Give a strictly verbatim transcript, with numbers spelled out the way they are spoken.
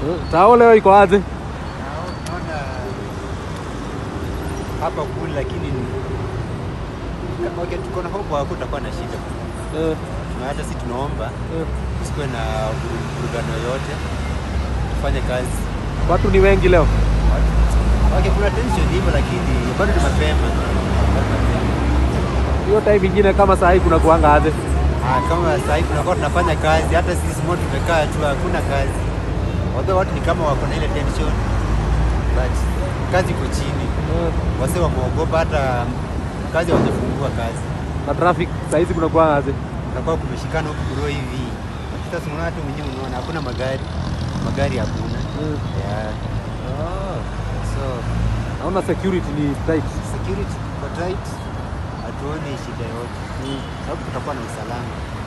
Tao leo iko aje? Naona hapa kule lakini kama okay, tuko na hope hakutakuwa na shida. Eh. Na hata sisi tunaomba Eh. kusikuwe na burudani yoyote. Tufanye kazi. Watu ni wengi leo. Okay, kuna tension hivyo lakini bado ni mapema. Hiyo time nyingine kama saa hii kuna kuanga aje? Ah, kama saa hii tunakuwa tunafanya kazi, hata sisi moto tumekaa tu hakuna kazi. Although watu ni kama wako na ile tension. But kazi iko chini. Eh. Wase wameogopa hata kazi hawajafungua kazi. Na traffic saa hizi kuna kuanga aje? Tunakuwa kumeshikana huku bro hivi. Sasa unaona hata mwenyewe unaona hakuna magari. Magari hakuna. Mm. Yeah. Ah. So, Naona security ni tight. security kwa tight. Hatuoni shida yote. Mm. Sababu tutakuwa na usalama.